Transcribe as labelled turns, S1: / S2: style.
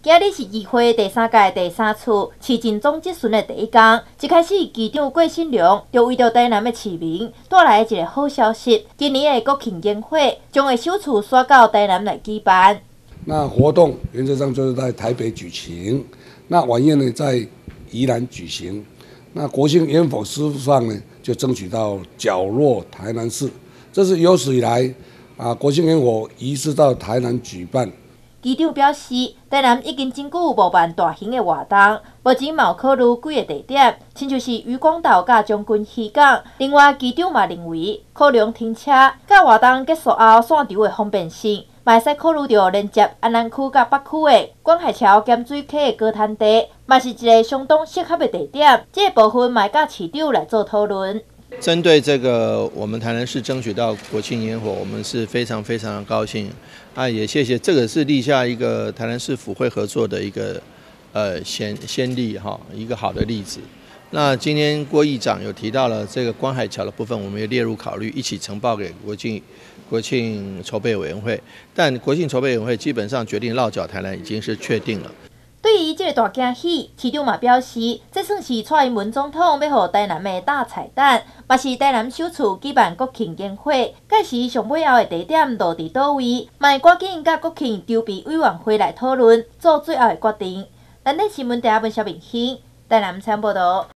S1: 今日是议会第3届第3次市政总质询的第一天，一开始市长郭信良就为着台南的市民带来一个好消息，今年的国庆烟火将会首次刷到台南来举办。
S2: 那活动原则上就是在台北举行，那晚宴呢在宜兰举行。那国庆烟火释放呢，就争取到角落台南市，这是有史以来国庆烟火移师到台南举办。
S1: 市长表示，台南已经真久无办大型的活动，目前嘛有考虑几个地点，亲像是渔光岛甲将军渔港。另外，市长嘛认为，考量停车甲活动结束后线条的方便性，嘛会使考虑到连接安南区甲北区的观海桥兼水溪的高滩地，嘛是一个相当适合的地点。这个部分嘛甲市长来做讨论。
S3: 针对这个，我们台南市争取到国庆烟火，我们是非常的高兴啊！也谢谢，这个是立下一个台南市府会合作的一个先例哈，一个好的例子。那今天郭议长有提到了这个观海桥的部分，我们也列入考虑，一起呈报给国庆筹备委员会。但国庆筹备委员会基本上决定落脚台南已经是确定了。
S1: 对于这个大惊喜，市长嘛表示，这算是蔡英文总统要予台南的大彩蛋，嘛是台南首次举办国庆烟火。届时上尾后的地点落伫倒位，嘛会赶紧甲国庆筹备委员会来讨论，做最后的决定。咱的新闻台文小明兴，台南采访报道。